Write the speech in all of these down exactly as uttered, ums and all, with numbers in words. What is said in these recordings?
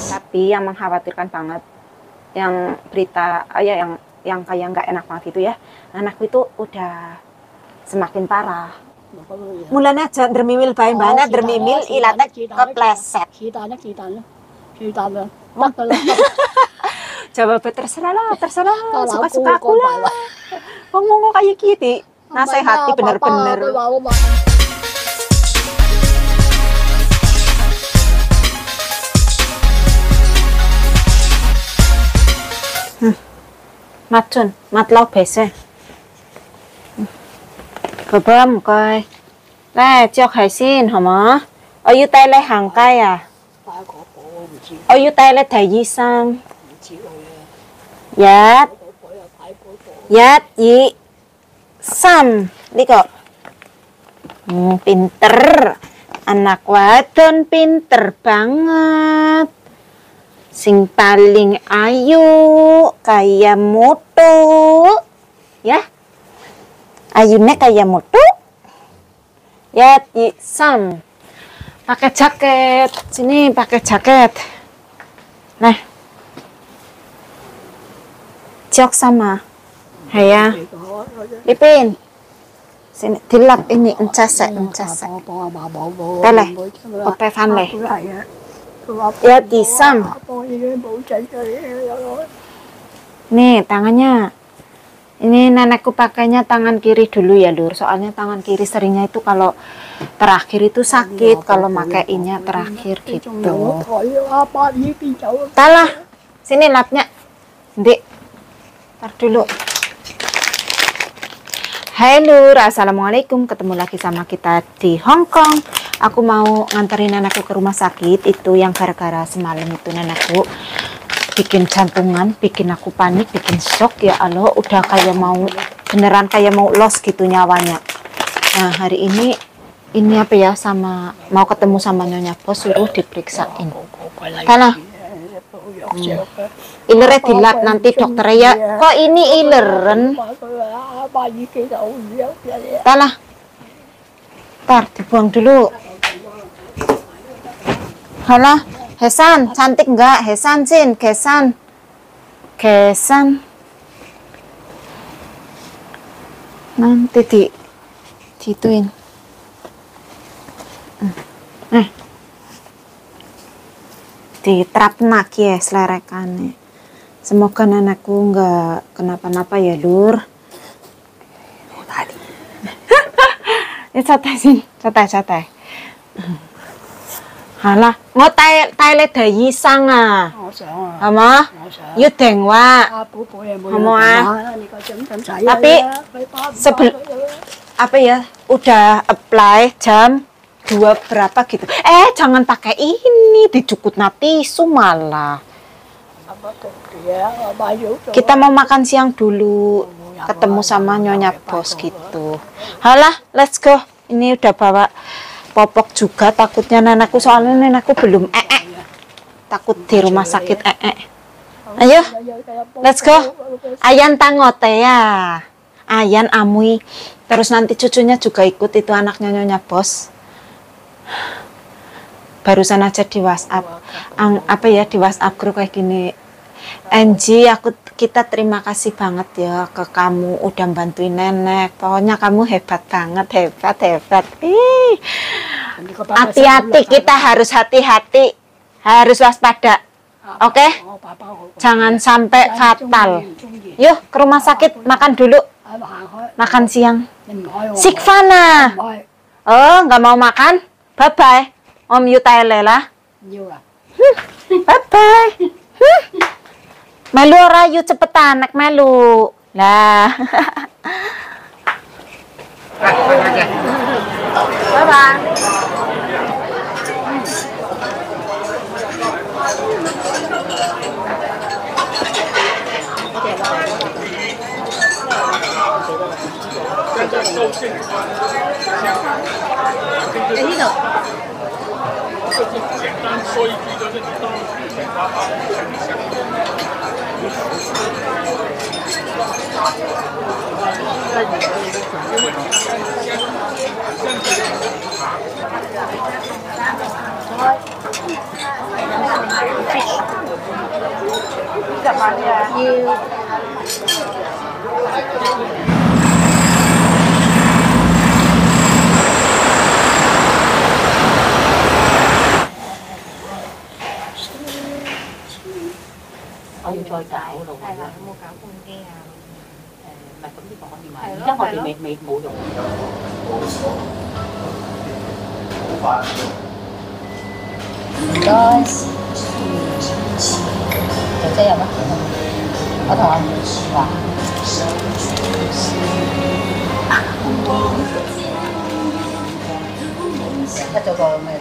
Tapi yang mengkhawatirkan banget, yang berita, ah, ya yang yang kayak nggak enak banget itu ya, anakku itu udah semakin parah. Mulanya aja dermimil bae mbana dermimil ilate kepleset. Ceritanya ceritanya ceritanya. Coba terserah lah, terserah, suka-suka aku lah. Ngomong kayak gitu, nasehati bener-bener. Hmm. Matun, matlau bese. Bơm coi. Đây, cho khai xin hả má? Ở dưới tay lấy hàng cây à? Ở dưới tay lấy thầy di sang. Dạ. Dạ, dị. Sam. Đi kok. Hmm, pinter. Anak wadon pinter banget. Sing paling ayu kayak mutu. Ya. Ayunya kayak mutu. Ya, Sam. Pakai jaket. Sini pakai jaket. Nah. Jok sama. Haya. Lipin. Sini dilap ini encase, encase. Tele. Ope fanle. Ya, Sam. Nih, tangannya. Ini nenekku pakainya tangan kiri dulu ya, Lur. Soalnya tangan kiri seringnya itu kalau terakhir itu sakit kalau makainya terakhir gitu. Talah. Sini lapnya. Dik. Tar dulu. Hai Lur, assalamualaikum. Ketemu lagi sama kita di Hong Kong. Aku mau nganterin nenekku ke rumah sakit. Itu yang gara-gara semalam itu nenekku bikin jantungan, bikin aku panik, bikin shock ya Allah, udah kayak mau beneran kayak mau lost gitu nyawanya. Nah hari ini ini apa ya, sama mau ketemu sama Nyonya Bos, suruh diperiksain. Karena hmm. Ilernya dilap nanti dokternya ya, kok ini ileren? Talah, tar dibuang dulu. Halah. Hesan, cantik enggak? Hesan, Sin, Kesan. Kesan. Nanti di dituin. Eh. Diterapnak ya selerekannya. Semoga anakku enggak kenapa-napa ya, Lur. Tadi. Ya santai, Sin. Santai-santai. Halah, ngô tay tay lấy thầy di sang à? Hả má? Yêu tiền quá. Hả má? Tapi sebelum apa ya? Udah apply jam dua berapa gitu. Eh, jangan pakai ini, dicukut tisu malah. Kita mau makan siang dulu. Ketemu sama Nyonya Bos gitu. Halah, let's go. Ini udah bawa popok juga, takutnya nenekku, soalnya nenekku belum ee, takut di rumah sakit ee. Ayo, let's go. Ayan tangote ya, Ayan Amui, terus nanti cucunya juga ikut, itu anaknya Nyonya Bos. Barusan aja di WhatsApp, Ang, apa ya di WhatsApp grup kayak gini. Angie, aku kita terima kasih banget ya ke kamu udah bantuin nenek. Pokoknya kamu hebat banget, hebat, hebat. Ih, hati-hati, kita harus hati-hati, harus waspada. Oke? Okay? Jangan sampai fatal. Yuk ke rumah sakit, makan dulu. Makan siang. Sikfana. Oh, nggak mau makan? Bye-bye. Om Yutaile lah. Bye-bye. Melu ora yu cepetan, anak melu. Lah. Bye-bye. Ini tuh. 简单说一句就是你到检查好你想再搞咯， 係啦，有冇搞半機啊？ 誒唔係咁呢個可以買， 係咯而家我哋未未冇用。唔該，姐姐有乜？我同我話。得咗個咩？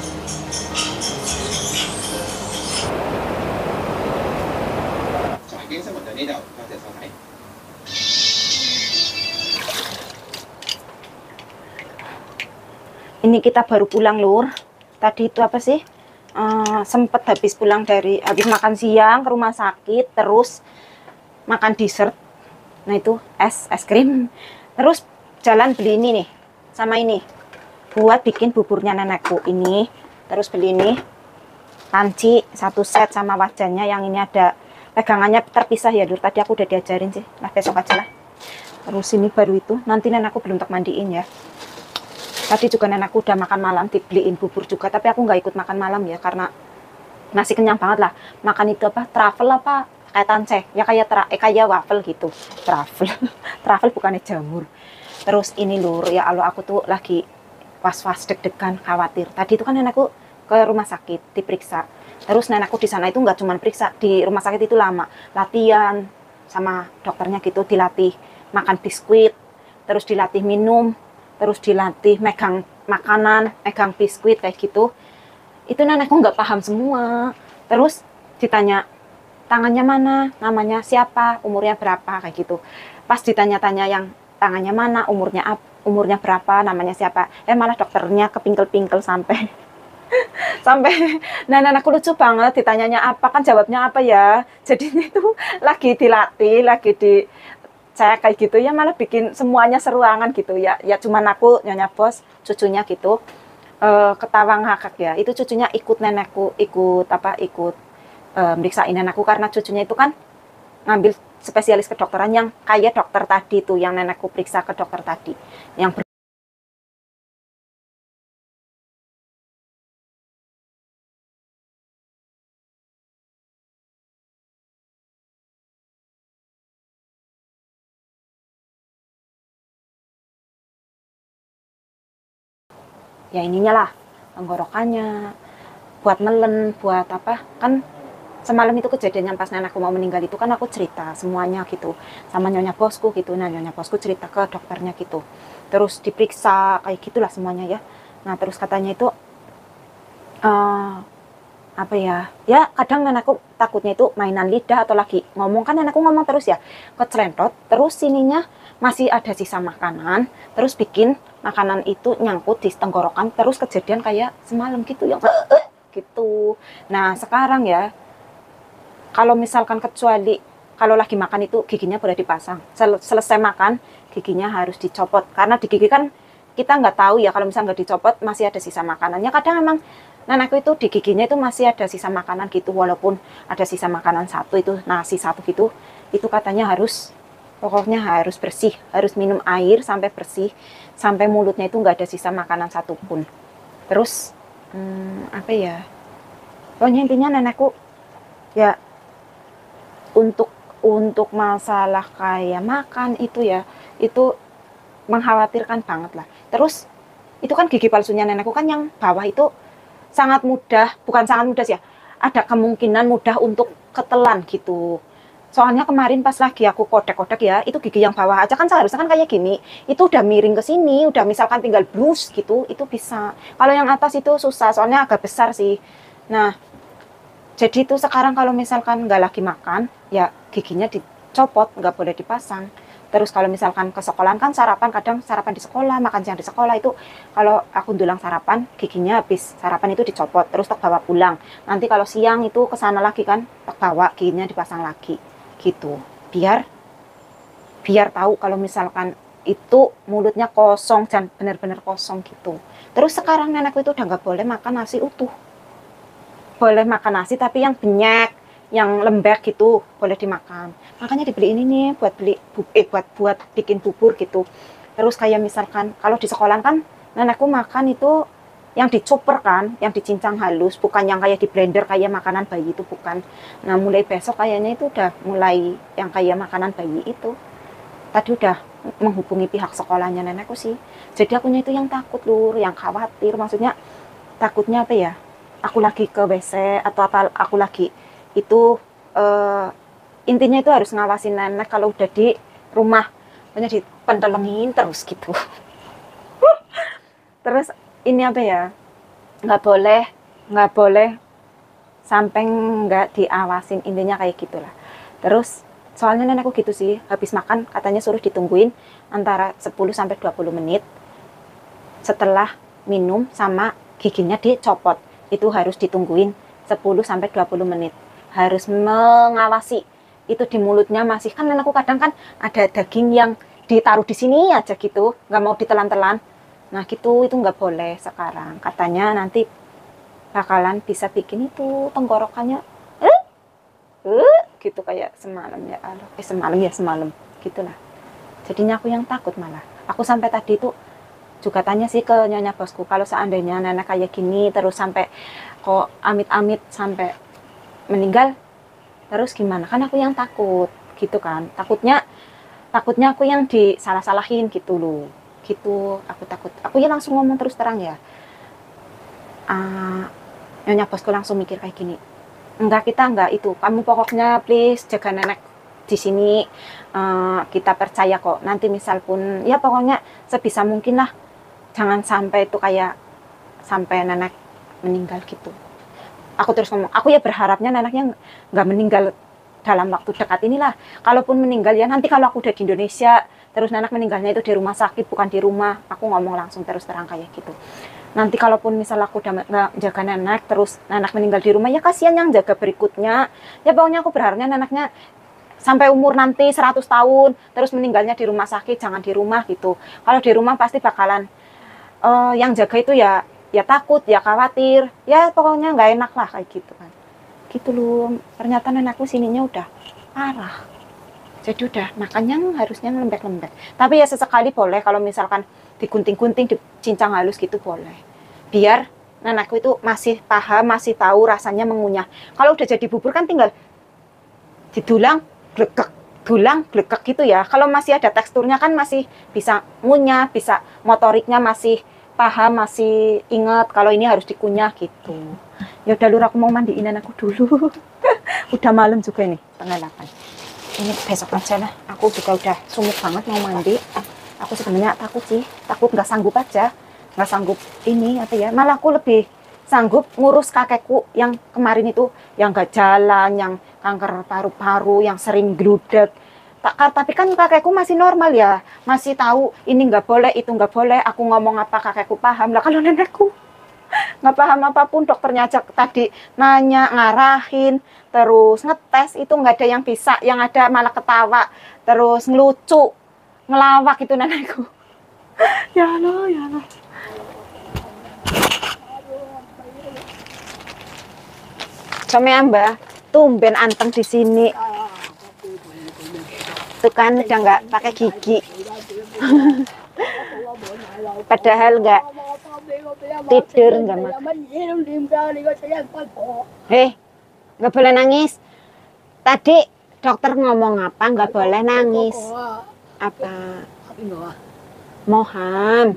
財經生活就呢度，多謝收睇。 Ini kita baru pulang, Lur. Tadi itu apa sih? Uh, sempet habis pulang dari habis makan siang ke rumah sakit, terus makan dessert. Nah itu es es krim. Terus jalan beli ini nih, sama ini buat bikin buburnya nenekku ini. Terus beli ini panci satu set sama wajannya, yang ini ada pegangannya terpisah ya, Lur. Tadi aku udah diajarin sih. Nah besok aja lah. Terus ini baru itu. Nanti nenekku belum tak mandiin ya. Tadi juga nenekku udah makan malam, dibeliin bubur juga, tapi aku nggak ikut makan malam ya, karena masih kenyang banget lah. Makan itu apa, travel apa, kayak tanceh, ya kayak tra, eh, kayak waffle gitu, travel, travel bukannya jamur. Terus ini Lur, ya Allah aku tuh lagi was-was deg-degan, khawatir. Tadi itu kan nenekku ke rumah sakit, diperiksa. Terus nenekku di sana itu nggak cuma periksa, di rumah sakit itu lama, latihan sama dokternya gitu, dilatih makan biskuit, terus dilatih minum, terus dilatih megang makanan, megang biskuit kayak gitu. Itu nenekku nggak paham semua. Terus ditanya tangannya mana, namanya siapa, umurnya berapa kayak gitu. Pas ditanya-tanya yang tangannya mana, umurnya apa, umurnya berapa, namanya siapa, eh malah dokternya kepingkel-pingkel sampai sampai nah nenekku lucu banget, ditanyanya apa kan jawabnya apa ya. Jadi itu lagi dilatih, lagi di saya kayak gitu ya, malah bikin semuanya seruangan gitu ya. Ya cuman aku, Nyonya Bos, cucunya gitu e, ketawa ngakak ya. Itu cucunya ikut nenekku, ikut apa, ikut e, meriksain nenekku, karena cucunya itu kan ngambil spesialis kedokteran yang kayak dokter tadi tuh, yang nenekku periksa ke dokter tadi, yang ber ya ininya lah, tenggorokannya, buat nelen, buat apa, kan semalam itu kejadian yang pas nenekku mau meninggal itu kan aku cerita semuanya gitu sama Nyonya Bosku gitu. Nah Nyonya Bosku cerita ke dokternya gitu, terus diperiksa kayak gitulah semuanya ya. Nah terus katanya itu uh, apa ya, ya kadang nenekku takutnya itu mainan lidah atau lagi ngomong, kan nenekku ngomong terus ya, kecelentot, terus sininya masih ada sisa makanan, terus bikin makanan itu nyangkut di tenggorokan, terus kejadian kayak semalam gitu yang gitu. Nah sekarang ya, kalau misalkan kecuali kalau lagi makan itu giginya boleh dipasang, Sel selesai makan giginya harus dicopot, karena di gigi kan kita nggak tahu ya, kalau misalnya nggak dicopot masih ada sisa makanannya. Kadang emang nenekku itu di giginya itu masih ada sisa makanan gitu, walaupun ada sisa makanan satu itu, nasi satu gitu, itu katanya harus, pokoknya harus bersih, harus minum air sampai bersih, sampai mulutnya itu nggak ada sisa makanan satupun. Terus hmm, apa ya, pokoknya intinya nenekku ya untuk untuk masalah kayak makan itu ya, itu mengkhawatirkan banget lah. Terus itu kan gigi palsunya nenekku kan yang bawah itu sangat mudah, bukan sangat mudah sih ya, ada kemungkinan mudah untuk ketelan gitu. Soalnya kemarin pas lagi aku kodek-kodek ya, itu gigi yang bawah aja kan seharusnya kan kayak gini, itu udah miring ke sini, udah misalkan tinggal blus gitu, itu bisa. Kalau yang atas itu susah, soalnya agak besar sih. Nah, jadi itu sekarang kalau misalkan nggak lagi makan, ya giginya dicopot, nggak boleh dipasang. Terus kalau misalkan ke sekolahan kan sarapan, kadang sarapan di sekolah, makan siang di sekolah itu, kalau aku dulang sarapan, giginya habis sarapan itu dicopot, terus tak bawa pulang. Nanti kalau siang itu ke sana lagi kan, tak bawa, giginya dipasang lagi. Gitu, biar biar tahu kalau misalkan itu mulutnya kosong dan benar-benar kosong gitu. Terus sekarang nenekku itu udah nggak boleh makan nasi utuh, boleh makan nasi tapi yang banyak, yang lembek gitu boleh dimakan. Makanya dibeli ini nih buat beli eh buat buat bikin bubur gitu. Terus kayak misalkan kalau di sekolah kan nenekku makan itu yang dicuper kan, yang dicincang halus, bukan yang kayak di blender kayak makanan bayi itu, bukan. Nah mulai besok kayaknya itu udah mulai yang kayak makanan bayi itu. Tadi udah menghubungi pihak sekolahnya nenekku sih. Jadi akunya itu yang takut lur, yang khawatir, maksudnya takutnya apa ya, aku lagi ke W C atau apa, aku lagi itu uh, intinya itu harus ngawasin nenek kalau udah di rumah, hanya dipentelengin terus gitu. Terus ini apa ya, nggak boleh nggak boleh sampai nggak diawasin, intinya kayak gitulah. Terus soalnya nenekku gitu sih, habis makan katanya suruh ditungguin antara sepuluh sampai dua puluh menit setelah minum sama giginya dicopot, itu harus ditungguin sepuluh sampai dua puluh menit, harus mengawasi itu di mulutnya masih, kan nenekku kadang kan ada daging yang ditaruh di sini aja gitu, nggak mau ditelan-telan. Nah gitu, itu nggak boleh sekarang. Katanya nanti bakalan bisa bikin itu tenggorokannya eh, eh, gitu kayak semalam ya Allah. Eh semalam ya semalam gitulah. Jadinya aku yang takut malah. Aku sampai tadi itu juga tanya sih ke nyonya bosku, kalau seandainya nenek kayak gini terus sampai kok amit-amit sampai meninggal, terus gimana? Kan aku yang takut gitu kan. Takutnya takutnya aku yang disalah-salahin gitu loh. Gitu, aku takut. Aku ya langsung ngomong terus terang ya. Uh, nyonya bosku langsung mikir kayak gini. Enggak, kita enggak itu. Kamu pokoknya please jaga nenek di sini. Uh, kita percaya kok. Nanti misal pun ya pokoknya sebisa mungkin lah. Jangan sampai itu kayak sampai nenek meninggal gitu. Aku terus ngomong, aku ya berharapnya neneknya nggak meninggal dalam waktu dekat inilah. Kalaupun meninggal ya nanti kalau aku udah di Indonesia, terus nenek meninggalnya itu di rumah sakit, bukan di rumah. Aku ngomong langsung terus terang kayak gitu. Nanti kalaupun misal aku udah nggak jaga nenek, terus nenek meninggal di rumah, ya kasihan yang jaga berikutnya. Ya pokoknya aku berharapnya neneknya sampai umur nanti seratus tahun, terus meninggalnya di rumah sakit, jangan di rumah gitu. Kalau di rumah pasti bakalan uh, yang jaga itu ya ya takut, ya khawatir, ya pokoknya nggak enak lah kayak gitu kan. Gitu loh, ternyata nenekku sininya udah parah. Jadi udah makannya harusnya lembek-lembek. Tapi ya sesekali boleh kalau misalkan digunting-gunting, dicincang halus gitu boleh. Biar nenekku itu masih paham, masih tahu rasanya mengunyah. Kalau udah jadi bubur kan tinggal didulang, glegek, dulang, glegek gitu ya. Kalau masih ada teksturnya kan masih bisa ngunyah, bisa motoriknya masih paham, masih ingat kalau ini harus dikunyah gitu. Ya udah lur, aku mau mandiin anakku dulu. Udah malam juga nih, setengah delapan. Ini besok aja lah, aku juga udah sumuk banget mau mandi. Aku sebenarnya takut sih, takut nggak sanggup aja, nggak sanggup ini apa ya, malah aku lebih sanggup ngurus kakekku yang kemarin itu, yang nggak jalan, yang kanker paru-paru, yang sering gludek. Tapi kan kakekku masih normal ya, masih tahu ini nggak boleh, itu nggak boleh, aku ngomong apa kakekku paham. Lah kalau nenekku nggak paham apapun, dokternya aja tadi nanya, ngarahin, terus ngetes, itu nggak ada yang bisa, yang ada malah ketawa, terus ngelucu, ngelawak itu nenekku. Ya Allah, ya Allah. Sama Mbak, tumben anteng di sini. Tuh kan udah nggak pakai gigi. Padahal nggak tidur, nggak makan. Hei, nggak boleh nangis. Tadi dokter ngomong apa? Nggak boleh nangis. Apa? Moham.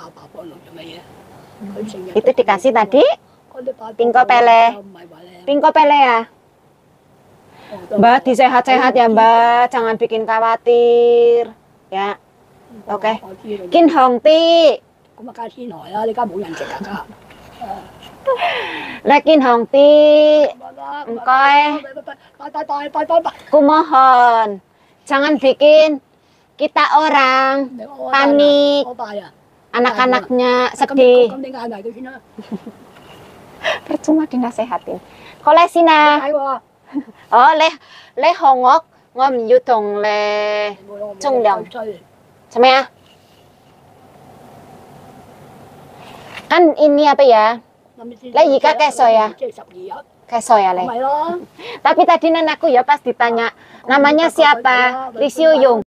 Itu dikasih tadi? Pingko pele. Pingko pele ya? Mbak, disehat-sehat ya Mbak. Jangan bikin khawatir. Ya. Oke. Okay. Kin Hong Ti. Lekin Hong Ti. Engkoi. Kumohon. Jangan bikin kita orang panik. Anak-anaknya sedih. Percuma dinasehatin. Kolesina. Oh, leh leh hongok ngom yutong le chonglyong. Sama ya? Kan ini apa ya? Lah ika keso ya? Keso ya le. Tapi tadi nenekku ya pas ditanya namanya siapa? Li Xiu Yung.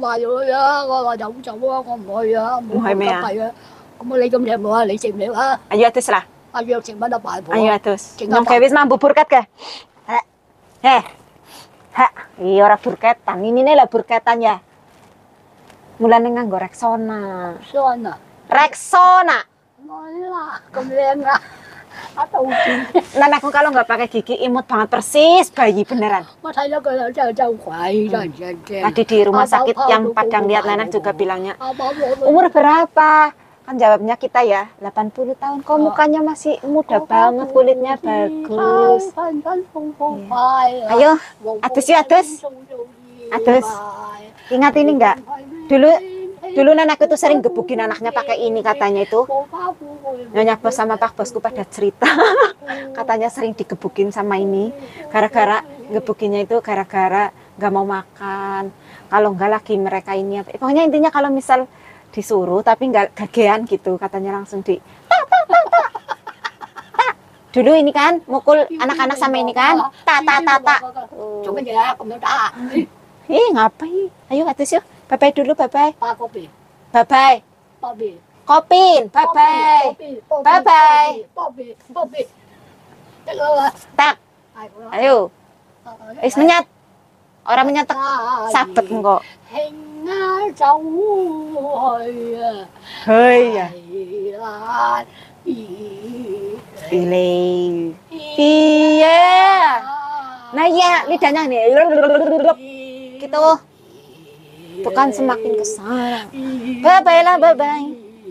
話咗佢啊，我話有走啊，我唔去啊，冇咁唔去咩啊急係啊。咁啊，你咁靚冇啊？你食唔食啊？ Ayo atus lah. 阿約食乜啊？大婆。 Ayo atus. Tinggal Nyom kayak wis mampu burket ke? Heh. Heh. Heh. Iya ora burketan. Ini nih lah burketan ya. Mulane nganggo Rexona. 酸啊！ Rexona. 啦，咁靚啊！啊，道歉。 Nenekku kalau nggak pakai gigi imut banget persis bayi beneran. 我睇咗佢真係周鬼，真係真驚。 Tadi di rumah sakit Apa-apa yang lu Padang lihat kumpul nenek aku. juga bilangnya, Apa-apa lu- umur berapa? Kan jawabnya kita ya, delapan puluh tahun. Kok mukanya masih muda banget, kulitnya bagus. Ayo, atus yuk, atus. Atus. Ingat ini enggak? Dulu dulu nenekku tuh sering gebukin anaknya pakai ini katanya itu. Nyonya Bos sama Pak Bosku pada cerita. Katanya sering digebukin sama ini. Gara-gara gebukinnya itu gara-gara nggak mau makan. Kalau nggak lagi mereka ini apa. Pokoknya intinya kalau misal disuruh tapi nggak gagean gitu, katanya langsung di tak, tak, tak, tak. Tak. Dulu ini kan mukul anak-anak sama ini kan, tak tak tak tak. 做乜嘢啊？咁樣打？ Ih ngapain? Ayo atus yuk, bye bye dulu, bye bye, 巴嗰邊， bye bye, 巴邊， kopin, bye bye, Bye bye. 巴邊，巴邊，得啦， tak, 係啦。 ayo, is menyat, orang menyatek sabet engkau. 興啊，走去啊， Hei ya, 係啦，咦 pilih, iya. Nah ya, lidahnya nih, gitu. Bukan semakin ke sana. Bye bye lah, bye bye.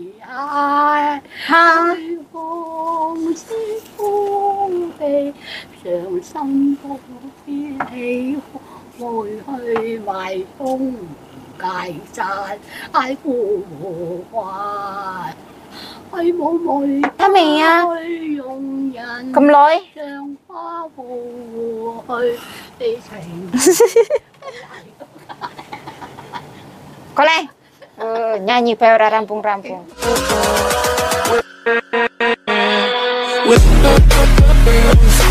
Ha. 風是風飛，傷心不必起，回去懷風介讚，愛呼喚，愛冇妹 Kami ya, 用人 kemloy. 將花付去，你情 Koleh. Eh, nyanyi pe ora rampung-rampung. With